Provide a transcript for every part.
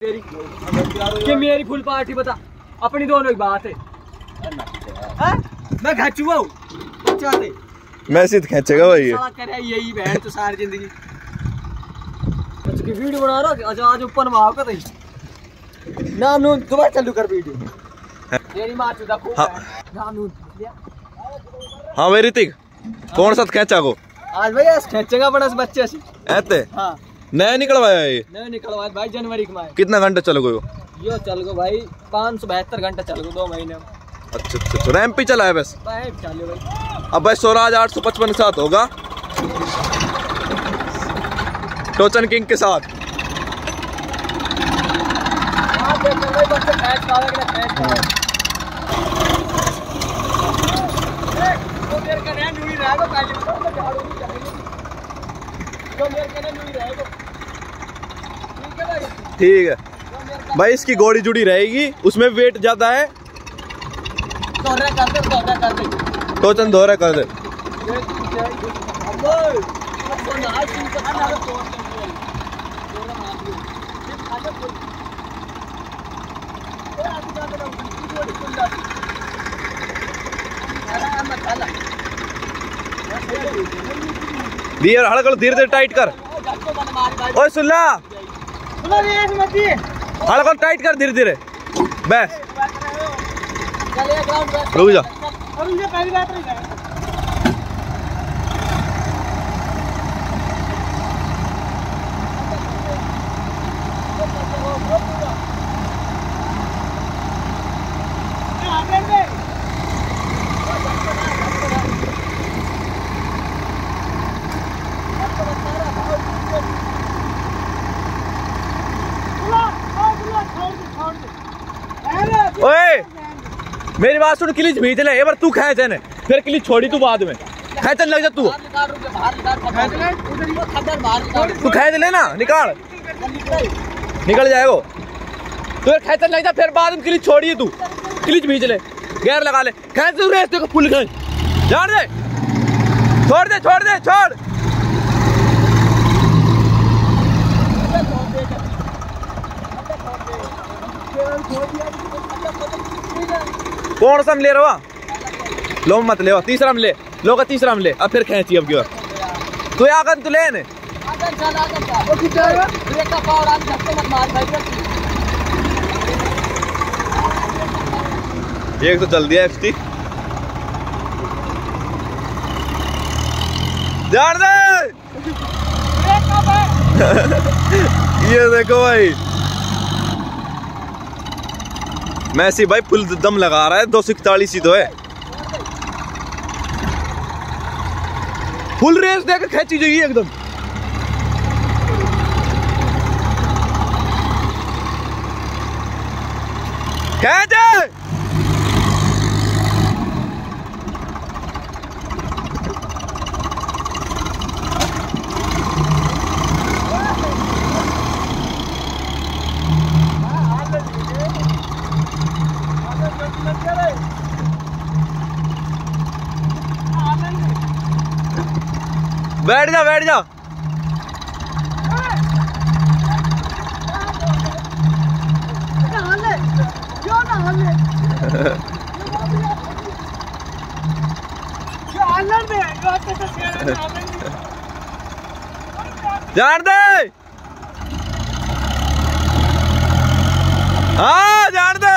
कि मेरी full party बता, अपनी दोनों की बात है। मैं खींचूंगा मैसेज खींचेगा भाई करे यही बहन तो सारी जिंदगी वीडियो बना रहा। अच्छा आज ऊपर मार का नाम नून दोबारा चालू कर वीडियो तेरी मां चुदा को नाम नून। हाँ भाई ऋतिक कौन सा खींचा को आज भाई खींचेगा बड़ा बच्चे से ऐते। हाँ नया निकलवाया ये नया निकलवाया भाई जनवरी के में। कितना घंटा चल गयो यो चल गो भाई 572 घंटा चल गो 2 महीने। अच्छा रैंप पे चला है बस भाई चलो भाई। अब भाई स्वराज 855 के साथ होगा टोचन किंग के साथ। ठीक है भाई इसकी घोड़ी जुड़ी रहेगी उसमें वेट ज्यादा है। टोचन दोहरा कर दे। धीरे हड़कड़ धीरे धीरे टाइट कर। ओए सुल्ला हड़कड़ टाइट कर धीरे धीरे बस रुक जा। ओए मेरी बात सुन क्लिच भीज ले एक बार तू खेच है फिर क्लिच छोड़ी तू बाद में खेचन लग जा तू खेच ले ना निकाल निकल जाएगा तो खेचन लग जा फिर बाद में क्लिच छोड़िए तू क्लिच भीज ले गैर लगा ले खेच तू रेस देखो फुल खेच जान दे छोड़ दे छोड़ दे छोड़। कौन सा ले रहा लो मत ले तीसरा में ले लो का तीसरा में ले अब फिर खेची अब क्यों तू आगन तू ले ने एक तो चल दिया एक्सटी जान दे ये देखो भाई मैसी भाई फुल दम लगा रहा है 241 ही तो है फुल रेस देकर खेची जाएगी एकदम। खेच बैठ जा बैठ जा। जान दे हाँ जान दे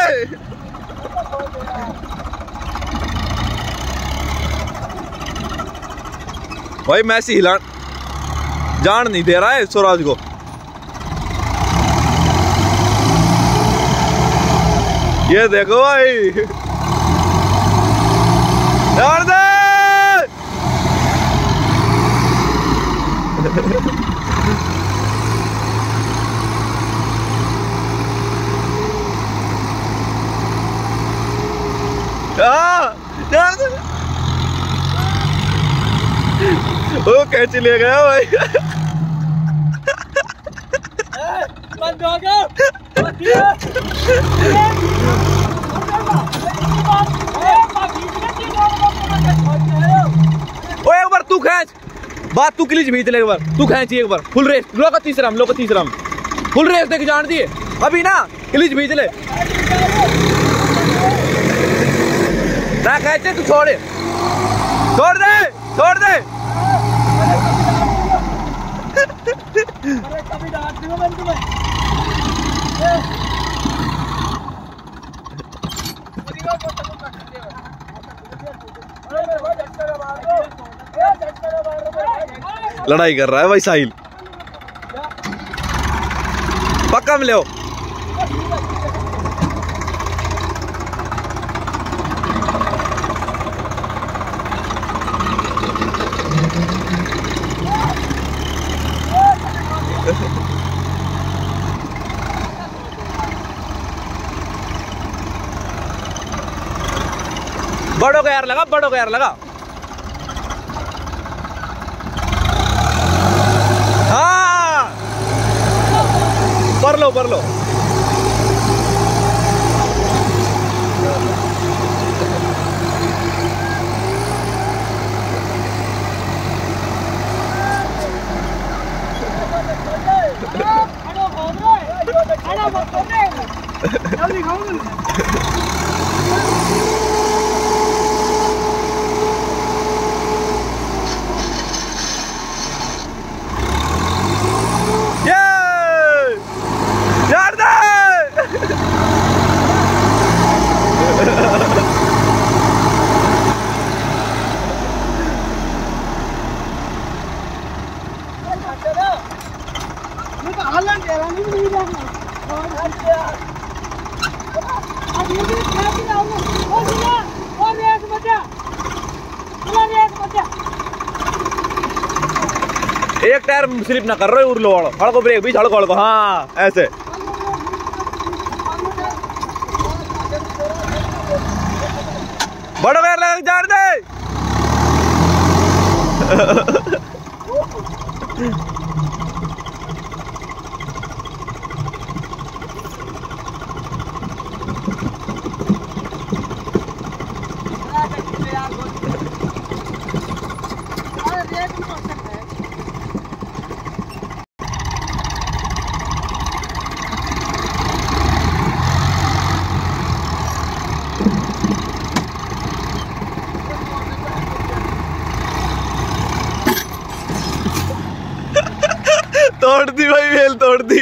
भाई मैसी हिला जान नहीं दे रहा है स्वराज को। ये देखो भाई जान दे जान दे वो कैसे ले गया भाई बंद हो गया एक बार तू खींच बात तू क्लिच भीज ले एक बार तू खींच एक बार फुल रेस लो का तीसरा में फुल रेस देख जान दिए अभी ना, क्लिच भीज ले ना, कहते तू छोड़ दे, छोड़ दे, छोड़ दे। कभी डांट दूंगा मैं तुम्हें। लड़ाई कर रहा है भाई साहिल, पक्का मिले हो। बड़ों का यार लगा, बड़ों का यार लगा। हाँ पर लो, पर लो। एक टायर स्लिप ना कर रहे हो, उर्लो वालों हड़को ब्रेक भी हड़को, हाँ ऐसे। बड़ो पैर लगा जान दे। तोड़ दी भाई, वेल तोड़ दी।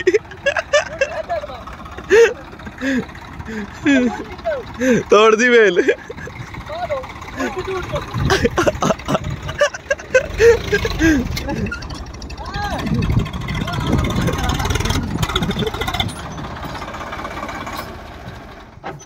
तोड़ दी वेल।